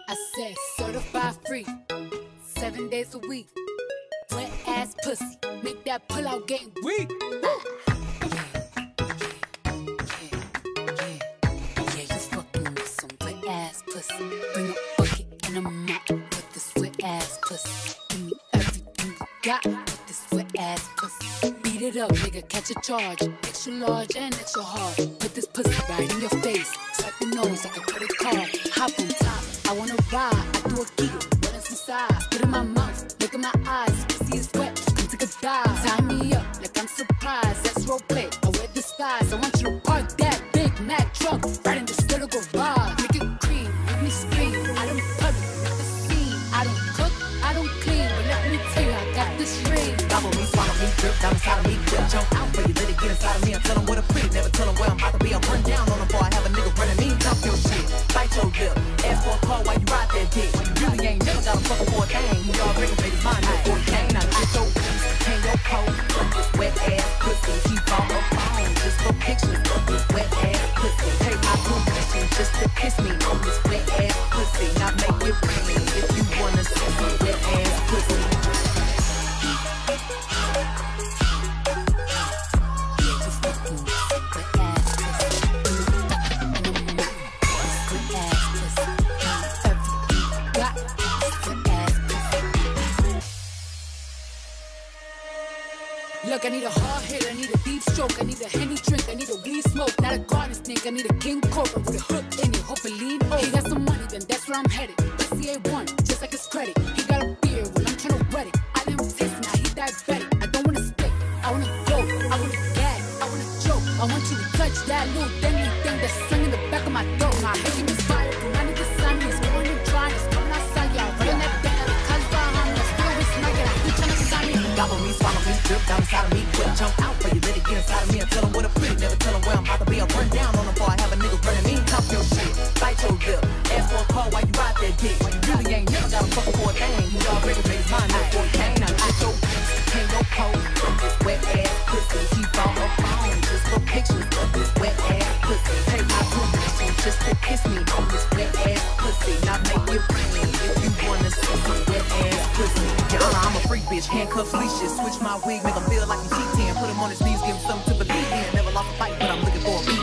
I said certified free, 7 days a week. Wet ass pussy, make that pull out game weak. Yeah, you fucking with some wet ass pussy. Bring a bucket and a mop with this wet ass pussy. Give me everything you got with this wet ass pussy. Beat it up, nigga, catch a charge. Extra large and extra hard. Put this pussy right in your face. Swipe the nose like a credit card. Hop on top, I wanna ride. I do a giggle, what is inside? Spit in my mouth, look in my eyes. Pussy is wet, come take a dive. Tie me up like I'm surprised. That's role play, I wear disguise. I want you to park that Big Mac truck right in the little garage. Make it cream, make me scream. I don't public, not the scene. I don't cook, I don't clean. But let me tell you, I got this ring. Gobble me, swallow me, drip down inside of me. Whip, jump out for you, let it get inside of me. I tell them what a pretty, never tell them where I'm about to be. I'm run down on them before I have a nigga running me. Talk your shit, bite your lip. Ask for a call while you ride that dick. When you really ain't never got a fucking for a thing. You already made his mind up for a game. Now get your piece, hang your coat. This wet ass pussy, he bought a phone just for pictures of this wet ass pussy. Pay my permission just to kiss me on this wet ass pussy. Now make it rain if you wanna see some wet ass pussy. Look, I need a hard hit, I need a deep stroke, I need a Henny drink, I need a weed smoke, not a garden snake, I need a king cobra with a hook in it, hope it lean over. He got some money, then that's where I'm headed. Pussy A1, just like his credit. He got a beard, well I'm tryna wet it. I let him taste, now he diabetic. I don't wanna spit, I wanna go, I wanna gag, I wanna choke. I want you to touch that little denny thing that's sung in the back of my throat. My hate is fire, I need the sun, he's going and trying, he's coming outside, yeah, running that thing out of the cuz behind me. Still his nugget, I keep tryna sign me. Gobble me, swallow me, drip down inside of me. Whip, jump out for you, let it get inside of me. I tell them what a pretty, never tell them where I'm about to be. I run down on them before I have a nigga running me. Talk your shit, bite your lip. Ask for a call while you ride that dick. When you really ain't never got a fucking for a thing. You already made his mind up for a game. Now get your piece, hang your coat from this wet ass pussy. He bought a phone just for pictures of this wet ass pussy. Pay my permission just to kiss me on this wet ass pussy. Now make it rain if you wanna see some wet ass pussy. Y'all, I'm a freak bitch, handcuffs, leashes. Switch my wig, make him feel like he's T10. Put him on his knees, give him something to believe in. Never lost a fight, but I'm looking for a